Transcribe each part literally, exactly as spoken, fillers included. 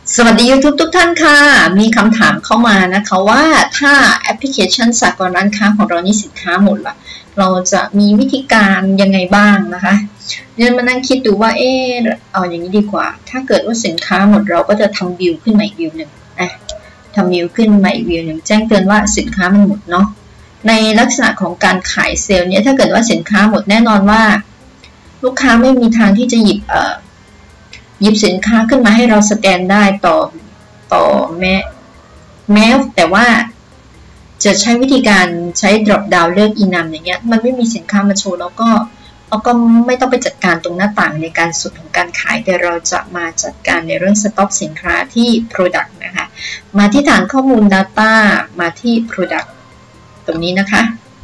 สวัสดี YouTube ทุกท่านค่ะมีคำถามเข้ามานะคะว่าถ้าแอปพลิเคชันสากลร้านค้าของเรานี่สินค้าหมดละเราจะมีวิธีการยังไงบ้างนะคะเดี๋ยวมานั่งคิดดูว่าเออเอาอย่างนี้ดีกว่าถ้าเกิดว่าสินค้าหมดเราก็จะทำวิวขึ้นมาอีกวิวหนึ่งอ่ะทำวิวขึ้นมาอีกวิวหนึ่งแจ้งเตือนว่าสินค้ามันหมดเนาะในลักษณะของการขายเซลล์เนี่ยถ้าเกิดว่าสินค้าหมดแน่นอนว่าลูกค้าไม่มีทางที่จะหยิบเอ่อหยิบสินค้าขึ้นมาให้เราสแกนได้ต่อต่อแม้แม้แต่ว่าจะใช้วิธีการใช้ drop down เลือก enum อย่างเงี้ยมันไม่มีสินค้ามาโชว์แล้วก็เราก็ไม่ต้องไปจัดการตรงหน้าต่างในการสุดของการขายแต่เราจะมาจัดการในเรื่อง stock สินค้าที่ product นะคะมาที่ฐานข้อมูล data มาที่ product ตรงนี้นะคะ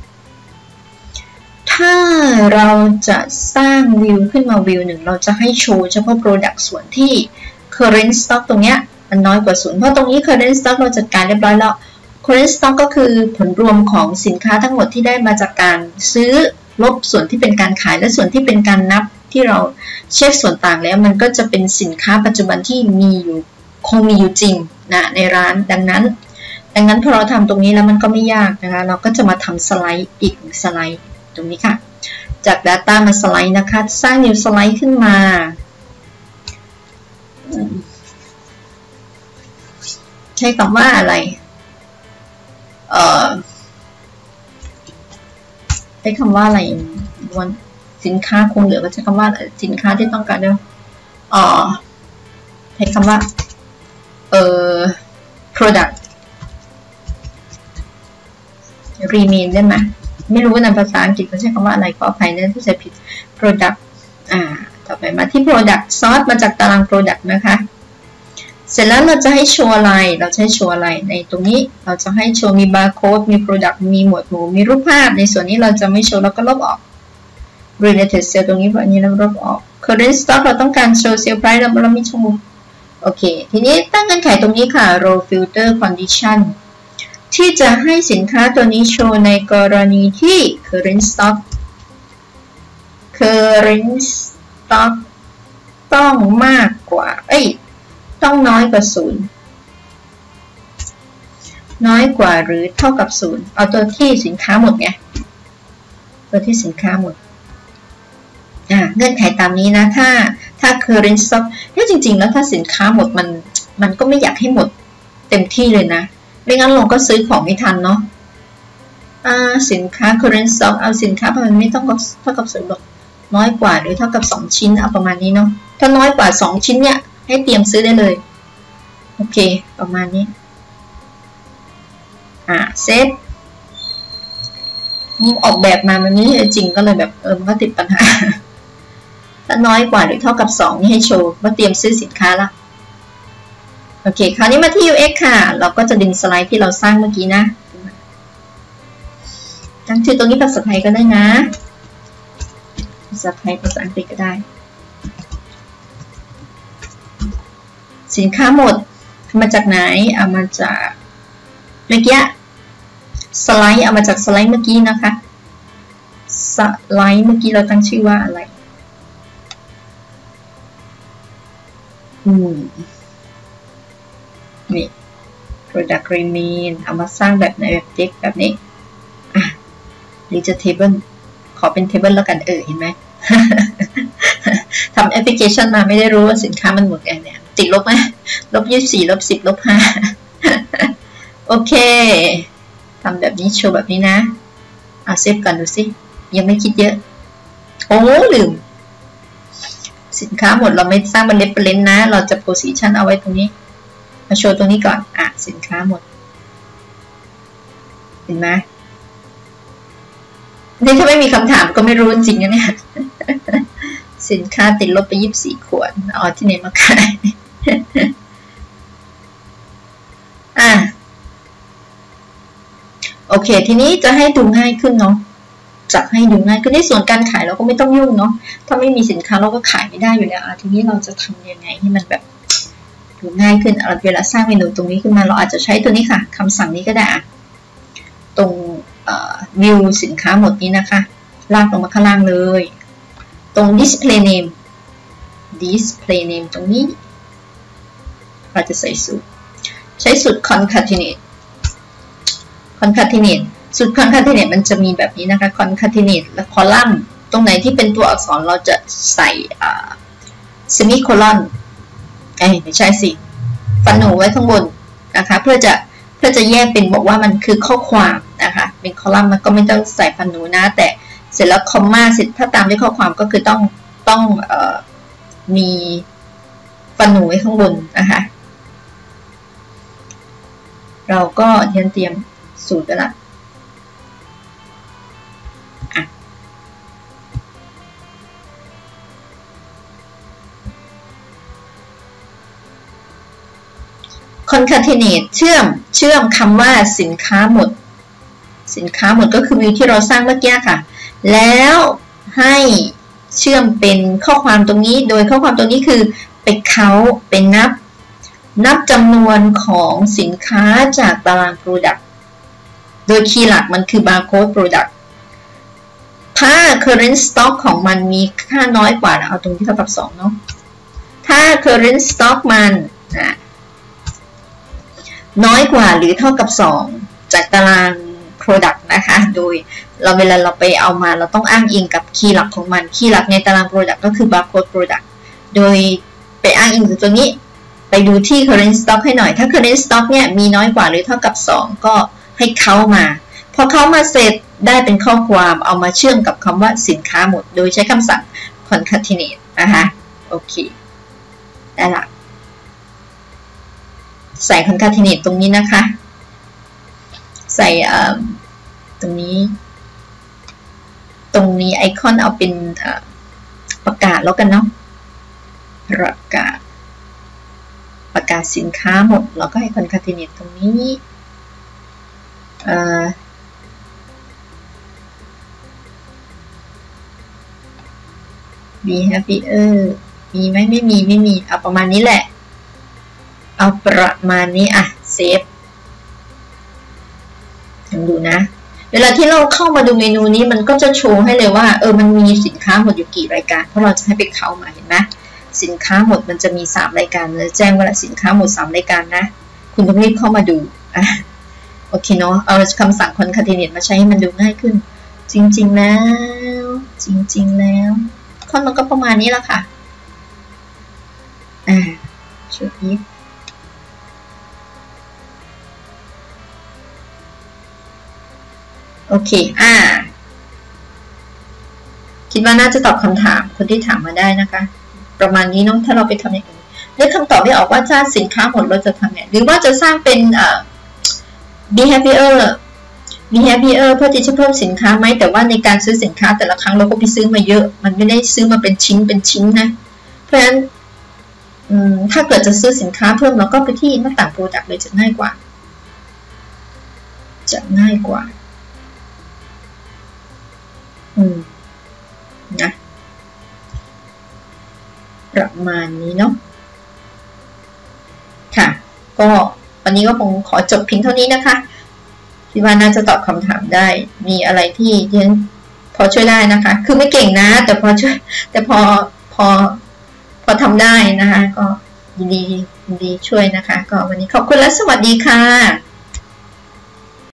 ถ้าเราจะสร้างวิวขึ้นมาวิวหนึ่งเราจะให้โชว์เฉพาะ product ส่วนที่ current stock ตรงเนี้ยมันน้อยกว่าศูนย์เพราะตรงนี้ current stock เราจัดการเรียบร้อยแล้ว current stock ก็คือผลรวมของสินค้าทั้งหมดที่ได้มาจากการซื้อลบส่วนที่เป็นการขายและส่วนที่เป็นการนับที่เราเช็คส่วนต่างแล้วมันก็จะเป็นสินค้าปัจจุบันที่มีอยู่คงมีอยู่จริงนะในร้านดังนั้นดังนั้นพอเราทำตรงนี้แล้วมันก็ไม่ยากนะคะเราก็จะมาทำสไลด์อีกสไลด์ตรงนี้ค่ะจาก Data มาสไลด์นะคะสร้าง New สไลด์ขึ้นมาใช้คำว่าอะไรเอ่อใช้คำว่าอะไรวันสินค้าคงเหลือก็ใช้คำว่าสินค้าที่ต้องการเนี่ยเอ่อใช้คำว่าเอ่อ product remain ได้ไหมไม่รู้ว่าในภาษาอังกฤษเขาใช้คำว่าอะไรขออภัยนะที่ใช้ผิด product อ่าต่อไปมาที่ product source มาจากตาราง product นะคะเสร็จแล้วเราจะให้โชว์อะไรเราจะให้โชว์อะไรในตรงนี้เราจะให้โชว์มี barcode มี product มีหมวดหมู่มีรูปภาพในส่วนนี้เราจะไม่โชว์เราก็ลบออก related sale ตรงนี้แบบนี้เราลบออก current stock เราต้องการโชว์ sale price เราเราไม่โชว์โอเคทีนี้ตั้งเงื่อนไขตรงนี้ค่ะ row filter conditionที่จะให้สินค้าตัวนี้โชว์ในกรณีที่ current stock current stock ต้องมากกว่าเอ้ยต้องน้อยกว่าศูนย์น้อยกว่าหรือเท่ากับศูนย์เอาตัวที่สินค้าหมดไงตัวที่สินค้าหมดอ่าเงื่อนไขตามนี้นะถ้าถ้า current stock เนี่ยจริงๆแล้วถ้าสินค้าหมดมันมันก็ไม่อยากให้หมดเต็มที่เลยนะไม่งั้นเราก็ซื้อของไม่ทันเนาะอ่าสินค้า current stock เอาสินค้าประมาณไม่ต้องเท่ากับศูนย์หรอกน้อยกว่าหรือเท่ากับสองชิ้นเอาประมาณนี้เนาะถ้าน้อยกว่าสองชิ้นเนี่ยให้เตรียมซื้อได้เลยโอเคประมาณนี้อ่าเซฟออกแบบมามันไม่ใช่จริงก็เลยแบบเออมันก็ติดปัญหาถ้าน้อยกว่าหรือเท่ากับสองนี่ให้โชว์ว่าเตรียมซื้อสินค้าละโอเคคราวนี้มาที่ ยู เอ็กซ์ ค่ะเราก็จะดึงสไลด์ที่เราสร้างเมื่อกี้นะตั้งชื่อตรงนี้ภาษาไทยก็ได้นะภาษาไทยภาษาอังกฤษก็ได้สินค้าหมดมาจากไหนเอามาจากเมื่อกี้สไลด์เอามาจากสไลด์เมื่อกี้นะคะสไลด์เมื่อกี้เราตั้งชื่อว่าอะไรอืมนี่ product remain เอามาสร้างแบบในแบบ text แบบนี้อ่ะหรือจะ table ขอเป็น table แล้วกันเออเห็นไหม ทำแอปพลิเคชันมาไม่ได้รู้ว่าสินค้ามันหมดไงเนี่ยติดลบไหมลบยี่สิบสี่ลบสิบลบห้าโอเคทำแบบนี้โชว์แบบนี้นะเอาเซฟก่อนดูสิยังไม่คิดเยอะโอ้ลืมสินค้าหมดเราไม่สร้างเป็น reference นะเราจะ position เอาไว้ตรงนี้มาโชว์ตรงนี้ก่อนอ่ะสินค้าหมดเห็นไหมนี่ถ้าไม่มีคำถามก็ไม่รู้จริงนะเนี่ยสินค้าติดลบไปยี่สิบสี่ขวดเอาที่ไหนมาขายอ่ะโอเคทีนี้จะให้ดูง่ายขึ้นเนาะจะให้ดูง่ายขึ้นในส่วนการขายเราก็ไม่ต้องยุ่งเนาะถ้าไม่มีสินค้าเราก็ขายไม่ได้อยู่แล้วทีนี้เราจะทำยังไงให้มันแบบดูง่ายขึ้นเวลาสร้างเมนูตรงนี้ขึ้นมาเราอาจจะใช้ตัวนี้ค่ะคำสั่งนี้ก็ได้ตรงวิวสินค้าหมดนี้นะคะลากลงมาข้างล่างเลยตรง display name display name ตรงนี้เราจะใส่สูตรใช้สูตร concatenate concatenate สูตร concatenate มันจะมีแบบนี้นะคะ concatenate และ column ตรงไหนที่เป็นตัวอักษรเราจะใส่ semicolon เอ้ยไม่ใช่สิฟันหนูไว้ข้างบนนะคะเพื่อจะเพื่อจะแยกเป็นบอกว่ามันคือข้อความนะคะเป็นคอลัมน์มันก็ไม่ต้องใส่ฟันหนูนะแต่เสร็จแล้วคอมมาเสร็จถ้าตามด้วยข้อความก็คือต้องต้องเอ่อมีฟันหนูไว้ข้างบนนะคะเราก็เตรียมเตรียมสูตรไปละconcatenate เชื่อมเชื่อมคำว่าสินค้าหมดสินค้าหมดก็คือวิวที่เราสร้างเมื่อกี้ค่ะแล้วให้เชื่อมเป็นข้อความตรงนี้โดยข้อความตรงนี้คือไปเขาเป็นนับนับจำนวนของสินค้าจากตาราง product โดยคีย์หลักมันคือ barcode product ถ้า current stock ของมันมีค่าน้อยกว่าเอาตรงที่เท่ากับสองเนาะถ้า current stock มันนะน้อยกว่าหรือเท่ากับสองจากตาราง product นะคะโดยเราเวลาเราไปเอามาเราต้องอ้างอิงกับคีย์หลักของมันคีย์หลักในตาราง product ก็คือ barcode product โดยไปอ้างอิงจากตัวนี้ไปดูที่ current stock ให้หน่อยถ้า current stock เนี่ยมีน้อยกว่าหรือเท่ากับสองก็ให้เข้ามาพอเข้ามาเสร็จได้เป็นข้อความเอามาเชื่อมกับคำว่าสินค้าหมดโดยใช้คำสั่ง concatenate นะคะโอเคได้ละใส่ concatenate ตรงนี้นะคะใส่ตรงนี้ตรงนี้ไอคอนเอาเป็นประกาศแล้วกันเนาะประกาศประกาศสินค้าหมดแล้วก็ให้ concatenate ตรงนี้ be happier มีไหมไม่มีไม่มีเอาประมาณนี้แหละเอาประมาณนี้อ่ะเซฟลองดูนะเวลาที่เราเข้ามาดูเมนูนี้มันก็จะโชว์ให้เลยว่าเออมันมีสินค้าหมดอยู่กี่รายการเพราะเราจะให้ไปเข้ามาเห็นไหมสินค้าหมดมันจะมีสามรายการเลยแจ้งว่าสินค้าหมดสามรายการนะคุณต้องรีบเข้ามาดูอ่ะโอเคเนาะเอาคำสั่ง concatenate มาใช้ให้มันดูง่ายขึ้นจริงๆแล้วจริงๆแล้วข้อมันก็ประมาณนี้แหละค่ะอ่าชุดนี้โอเคอ่าคิดว่าน่าจะตอบคำถามคนที่ถามมาได้นะคะประมาณนี้เนาะถ้าเราไปทำอย่างอื่นเลือกคำตอบไม่ออกว่าถ้าสินค้าหมดเราจะทำไงหรือว่าจะสร้างเป็นเอ่อ be happier be happier เพื่อที่จะเพิ่มสินค้าไหมแต่ว่าในการซื้อสินค้าแต่ละครั้งเราก็ไปซื้อมาเยอะมันไม่ได้ซื้อมาเป็นชิ้นเป็นชิ้นนะเพราะฉะนั้นถ้าเกิดจะซื้อสินค้าเพิ่มเราก็ไปที่หน้าต่าง product เลยจะง่ายกว่าจะง่ายกว่าอืมนะประมาณนี้เนาะค่ะก็วันนี้ก็คงขอจบเพียงเท่านี้นะคะคิดว่าน่าจะตอบคำถามได้มีอะไรที่ที่ฉันพอช่วยได้นะคะคือไม่เก่งนะแต่พอช่วยแต่พอพอพอทำได้นะคะก็ยินดียินดีช่วยนะคะก็วันนี้ขอบคุณและสวัสดีค่ะ